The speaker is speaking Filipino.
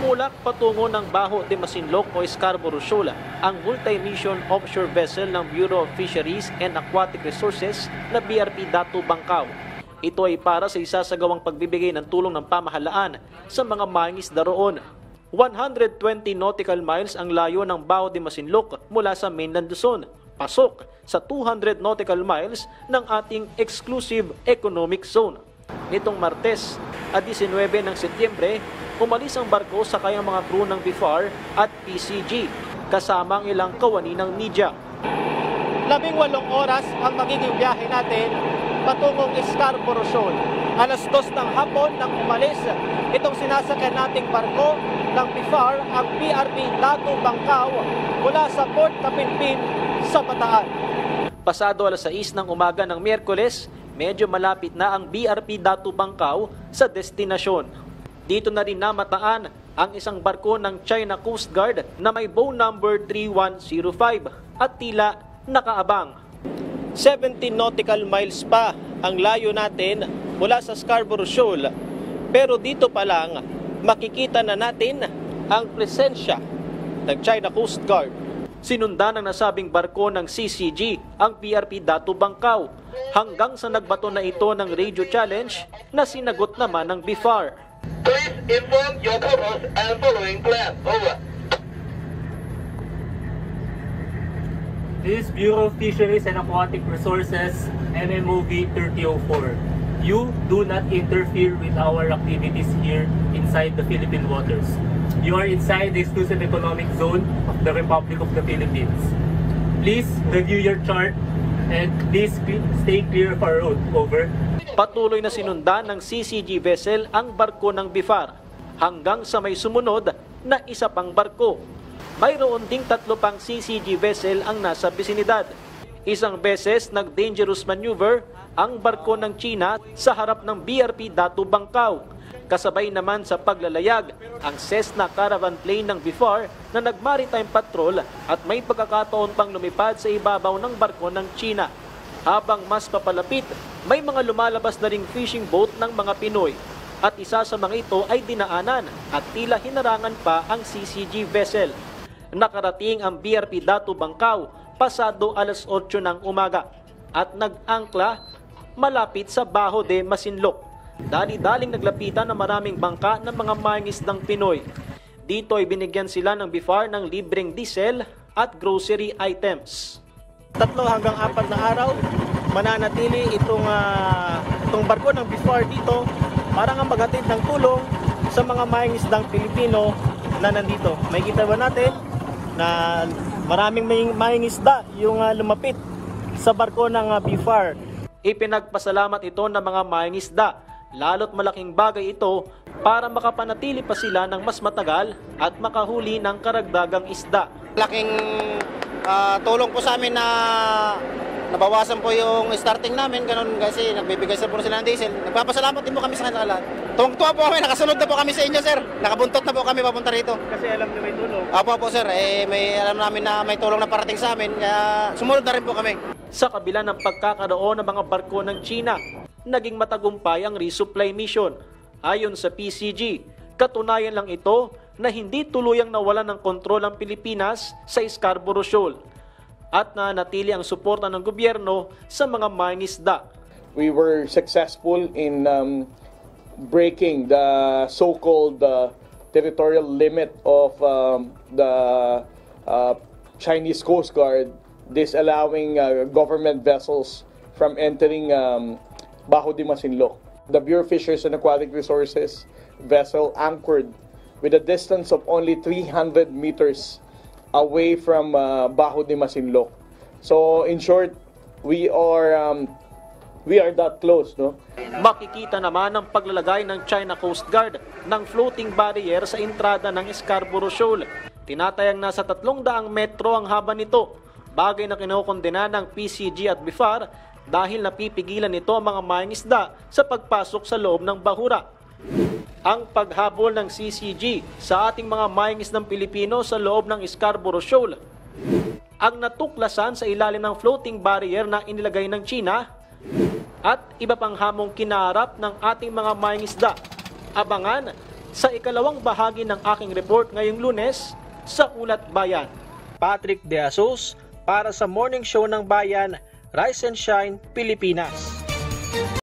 tumulak patungo ng Baho de Masinloc o Scarborough Shoal ang multi-mission offshore vessel ng Bureau of Fisheries and Aquatic Resources na BRP Datu Bangkao. Ito ay para sa isasagawang pagbibigay ng tulong ng pamahalaan sa mga mangingisda roon. 120 nautical miles ang layo ng Baho de Masinloc mula sa mainland Luzon, pasok sa 200 nautical miles ng ating exclusive economic zone. Nitong Martes, 19 ng Setyembre, umalis ang barko sa kayang mga crew ng BIFAR at PCG, kasama ang ilang kawani ng media. 18 oras ang magiging biyahe natin patungong Scarborough Shoal. Alas 2 ng hapon nang umalis itong sinasakyan nating barko ng BIFAR, ang BRP Datu Bangkao, mula sa Port Kapinpin sa Bataan. Pasado alas 6 ng umaga ng Miyerkules, medyo malapit na ang BRP Datu Bangkao sa destinasyon. Dito na rin namataan ang isang barko ng China Coast Guard na may bow number 3105 at tila nakaabang. 17 nautical miles pa ang layo natin mula sa Scarborough Shoal, pero dito pa lang makikita na natin ang presensya ng China Coast Guard. Sinundan ng nasabing barko ng CCG ang BRP Datu Bangkao hanggang sa nagbato na ito ng radio challenge na sinagot naman ng BIFAR. Please inform your purpose and following plan. Over. This is Bureau of Fisheries and Aquatic Resources, MMOV 3004. You do not interfere with our activities here inside the Philippine waters. You are inside the exclusive economic zone of the Republic of the Philippines. Please review your chart and please stay clear of our road. Over. Patuloy na sinundan ng CCG vessel ang barko ng BIFAR hanggang sa may sumunod na isa pang barko. Mayroon ding 3 pang CCG vessel ang nasa bisinidad. Isang beses nag-dangerous maneuver ang barko ng China sa harap ng BRP Datu Bangkao. Kasabay naman sa paglalayag ang Cessna caravan plane ng BIFAR na nag-maritime patrol at may pagkakataon pang lumipad sa ibabaw ng barko ng China. Habang mas papalapit, may mga lumalabas na ring fishing boat ng mga Pinoy. At isa sa mga ito ay dinaanan at tila hinarangan pa ang CCG vessel. Nakarating ang BRP Datu Bangkao pasado alas 8 ng umaga at nag-angkla malapit sa Baho de Masinloc. Dali-daling naglapitan ng maraming bangka ng mga mangingisdang Pinoy. Dito ay binigyan sila ng BIFAR ng libreng diesel at grocery items. 3 hanggang 4 na araw mananatili itong barko ng BIFAR dito para nga maghatid ng tulong sa mga mangingisdang Pilipino na nandito. Makikita ba natin na maraming mangingisda yung lumapit sa barko ng BIFAR. Ipinagpasalamat ito ng mga mangingisda, lalo't malaking bagay ito para makapanatili pa sila ng mas matagal at makahuli ng karagdagang isda. Laking tulong po sa amin na nabawasan po yung starting namin, ganun kasi nagbibigay sa po sila ng diesel. Nagpapasalamat din po kami sa kanila lahat. Tuwang-tuwa po kami, nakasunod na po kami sa inyo, sir. Nakabuntot na po kami papunta rito. Kasi alam niyo may tulong. Apo sir, alam namin na may tulong na parating sa amin, kaya sumunod na rin po kami. Sa kabila ng pagkakaroon ng mga barko ng China, naging matagumpay ang resupply mission. Ayon sa PCG, katunayan lang ito na hindi tuluyang nawalan ng kontrol ang Pilipinas sa Scarborough Shoal at nanatili ang suporta ng gobyerno sa mga mangingisda. We were successful in breaking the so-called territorial limit of the Chinese Coast Guard, disallowing government vessels from entering Baho de Masinloc. The Bureau of Fisheries and Aquatic Resources vessel anchored with a distance of only 300 meters away from Baho de Masinloc. So in short, we are that close, no? Makikita naman ang paglalagay ng China Coast Guard ng floating barrier sa entrada ng Scarborough Shoal. Tinatayang nasa 300 metro ang haba nito, bagay na kinokondena ng PCG at BIFAR dahil napipigilan nito ang mga mangingisda sa pagpasok sa loob ng bahura. Ang paghabol ng CCG sa ating mga mangingisdang Pilipino sa loob ng Scarborough Shoal ang natuklasan sa ilalim ng floating barrier na inilagay ng China at iba pang hamong kinaharap ng ating mga mangingisda. Abangan sa ikalawang bahagi ng aking report ngayong Lunes sa Ulat Bayan. Patrick De Asos para sa Morning Show ng Bayan, Rise and Shine, Pilipinas.